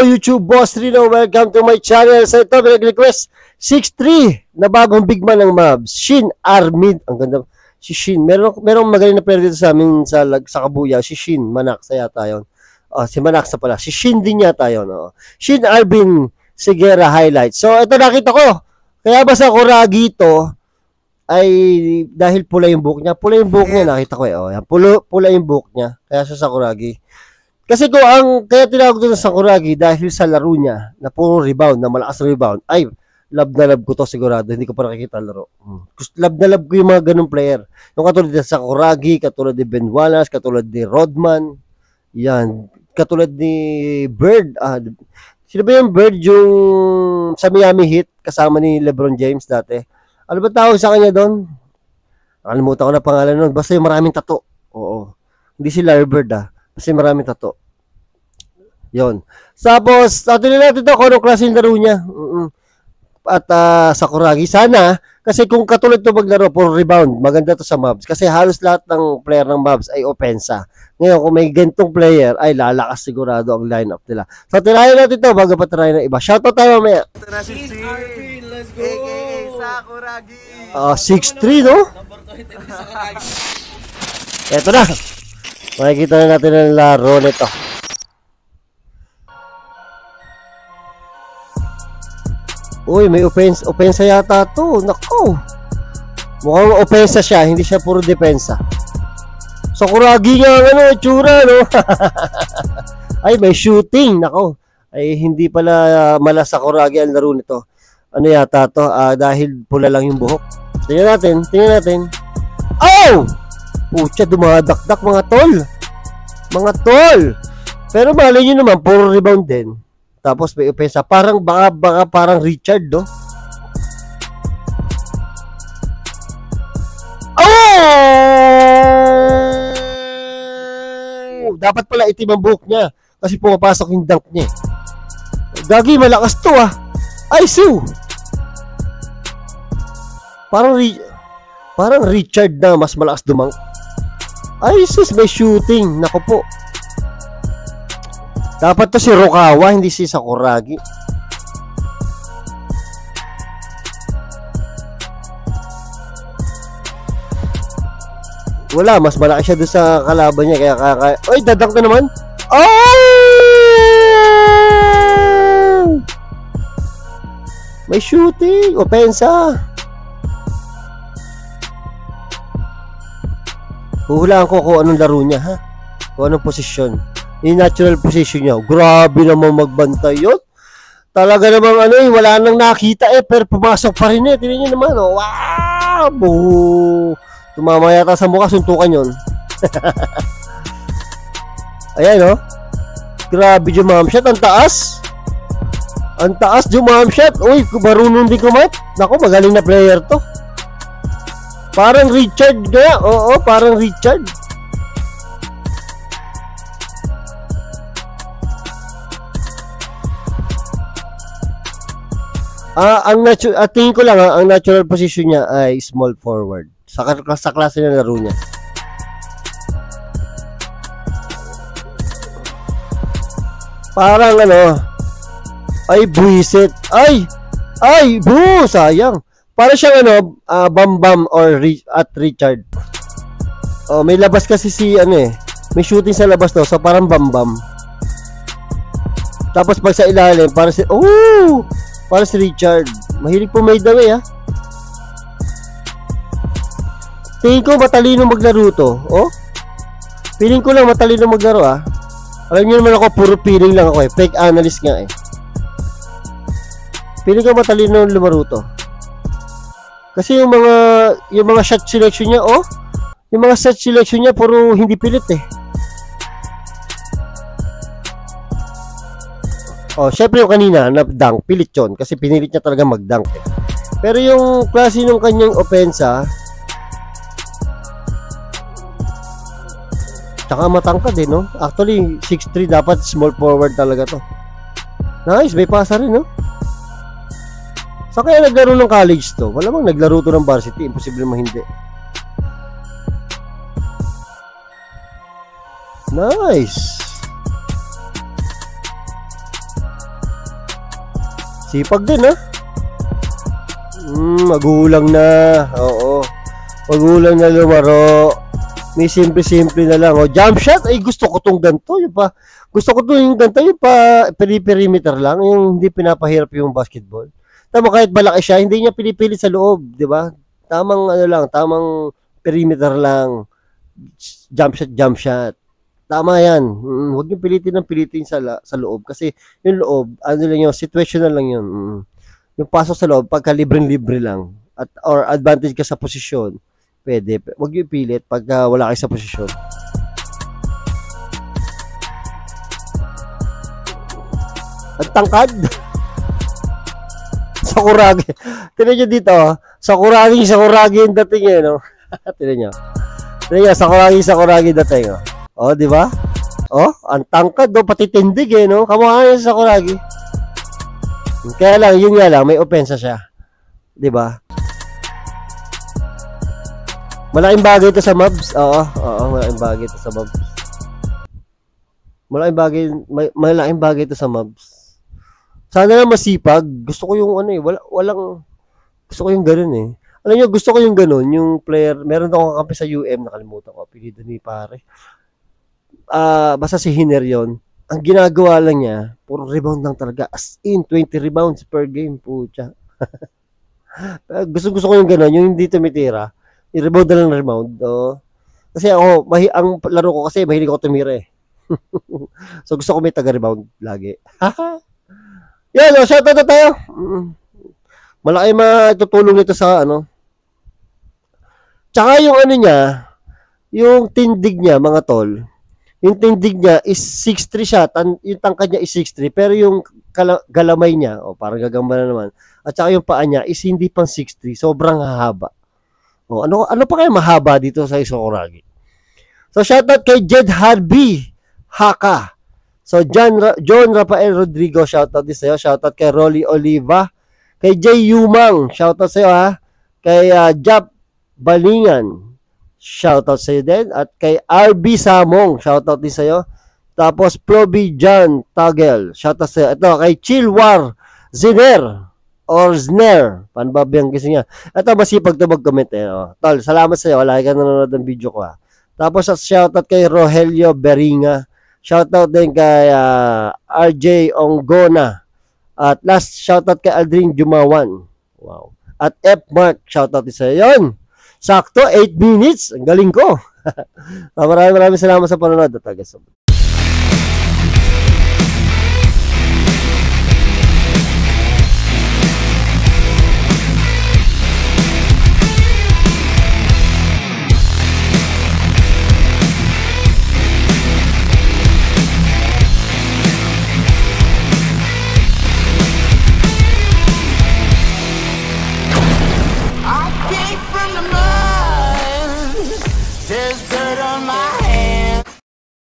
YouTube, Boss Rino. Welcome to my channel. Sa ito, may request 6'3 na bagong big man ng Mavs. Shin Armin. Ang ganda. Si Shin. Merong magaling na player dito sa amin sa Kabuya. Si Shin. Manax yata yun. Si Manax na pala. Si Shin din yata yun. Shin Armin Sigera highlight. So, ito nakita ko. Kaya ba sa Kuragi ito ay dahil pula yung buhok niya. Pula yung buhok niya. Nakita ko yan. Pula yung buhok niya. Kaya siya sa Kuragi. Kasi kaya tinawag doon sa Sakuragi dahil sa laro niya na puro rebound, na malakas na rebound. Ay, love na love ko to sigurado. Hindi ko pa nakikita laro. Love na love ko yung mga ganung player. Yung katulad ni Sakuragi, katulad ni Ben Wallace, katulad ni Rodman. Yan. Katulad ni Bird. Sino ba yung Bird yung sa Miami Heat kasama ni LeBron James dati? Ano ba tawag sa kanya doon? Nakalimutan ko na pangalan nun. Basta yung maraming tato. Oo. Hindi si Larry Bird Kasi maraming tato. Yon. Tapos, tingnan natin ito kung anong klase yung laro niya. At Sakuragi. Sana, kasi kung katulad ito maglaro, puro rebound, maganda to sa Mavs. Kasi halos lahat ng player ng Mavs ay opensa. Ngayon, kung may gantong player, ay lalakas sigurado ang lineup nila. So, tirahin natin ito bago pa tirahin ng iba. Shoutout tayo mamaya. Let's go! Sakuragi! 6'3", no? Eto na. Makikita na natin ang laro nito. Uy, may opensa yata to. Nako. Mukhang opensa siya, hindi siya puro depensa. Sakuragi nga itsura, no? Ay, may shooting. Nako. Ay, hindi pala mala Sakuragi ang laro nito. Ano yata to? Dahil pula lang yung buhok. Tingnan natin. Oh! Pucha, dumadakdak mga tol. Pero malay nyo naman, puro rebound din. Tapos may opensa. Parang baka parang Richard, no? Oh! Dapat pala itim ang buhok niya. Kasi pumapasok yung dunk niya. Gagi, malakas to Ay, Sue! Parang Richard na mas malakas dumang. Ay, sus, may shooting. Naku po. Dapat to si Rukawa, hindi si Sakuragi. Wala, mas malaki siya doon sa kalaban niya. Kaya ay, dadak na naman. Oh! May shooting. Opensa. Huhulaan ko kung anong laro niya, kung anong posisyon. Yung natural position niya. Grabe naman magbantay yun. Talaga namang wala nang nakita pero pumasok pa rin Tingnan niyo naman, wow! Tumama yata sa mukha, suntukan yun. Ayan, Grabe jumam shot, ang taas. Ang taas jumam shot. Uy, marunong din kumat. Naku, magaling na player to. Parang Richard kaya. Oo, parang Richard. Tingin ko lang ang natural position niya ay small forward. Sa klase na laro niya. Parang ay buwisit. Ay, sayang. Para siyang Bam or at Richard. May labas kasi may shooting sa labas to, so parang Bam. Tapos pag sa ilalim, para si Richard. Mahilig po made away Tingin ko matalino maglaro to. Feeling ko lang matalino maglaro Alam niyo naman ako, puro feeling lang ako Fake analyst nga Feeling ko matalino lumaro to. Kasi yung mga shot selection niya, yung mga shot selection niya puro hindi pilit syempre yung kanina na dunk, pilit yun kasi pinilit niya talaga mag-dunk Pero yung klase ng kanyang opensa, tsaka matangkad no? Actually, 6'3 dapat small forward talaga to. Nice, may pasa rin Sa kaya naglaro ng college to? Malamang naglaro to ng varsity. Imposible naman hindi. Nice. Sipag din, ha? Magulang na. Oo. Magulang na lumaro. May simple-simple na lang. Jump shot, ay gusto ko tong ganito. Yung pa, gusto ko tong ganito, yung pa perimeter lang. Yung hindi pinapahirap yung basketball. Tama, kahit malaki siya, hindi niya pinipilit sa loob, di ba? Tamang ano lang, tamang perimeter lang. Jump shot. Tama yan. Huwag yung pilitin sa loob. Kasi yung loob, ano lang yun, situational lang yun. Yung pasok sa loob, pagka libre-libre lang, or advantage ka sa posisyon, pwede. Huwag yung pilit pagka wala kayo sa posisyon. Ang tangkad. Sakuragi. Tinan nyo dito, Sakuragi yung dating eh, no? Tinan nyo. Sakuragi dating, oh. Oh, di ba? Oh, ang tangkad, do, pati tindig eh, no? Kamukha niya sa Sakuragi. Kaya lang, yun nga lang, may opensa siya. Di ba? Malaking bagay ito sa mobs. Oo, malaking bagay ito sa mobs. Malaking bagay ito sa mobs. Sana lang masipag. Gusto ko yung ano eh, gusto ko yung ganun eh. Alam niyo, gusto ko yung ganun, yung player, meron akong kakampi sa UM, nakalimutan ko, apelido ni pare. Basta si Hiner yun. Ang ginagawa lang niya, puro rebound lang talaga. As in, 20 rebounds per game, pucha. Gusto ko yung gano'n, yung hindi tumitira. I-rebound na lang rebound. Kasi ako, ang laro ko kasi, mahilig ako tumira eh. So gusto ko may taga-rebound lagi. Yan, shoutout na tayo. Malaki matutulong nito sa ano. Tsaka yung ano niya, yung tindig niya, mga tol, yung tindig niya is 6'3 siya, yung tangkad niya is 6'3, pero yung galamay niya, parang gagamba na naman, at saka yung paa niya is hindi pang 6'3, sobrang hahaba. Ano pa kaya mahaba dito sa Sakuragi? So, shoutout kay Jed Harvey Haka. So, John Rafael Rodrigo, shoutout din sa'yo. Shoutout kay Rolly Oliva. Kay Jay Yumang, shoutout sa'yo ha. Kay Jap Balingan, shoutout sa'yo din. At kay RB Samong, shoutout din sa'yo. Tapos Proby John Tagel, shoutout sa'yo. Ito, kay Chilwar Ziner or Zner, paano ba biyang kasi niya? Ito, masipag ito mag-comment eh. Tol, salamat sa'yo. Wala ka nanonood ng video ko ha. Tapos shoutout kay Rogelio Beringa. Shoutout din kay RJ Ongona. At last, shoutout kay Aldrin Jumawan. Wow. At F. Mark, shoutout din sa'yo. Yun! Sakto, 8 minutes. Ang galing ko. Maraming salamat sa panonood.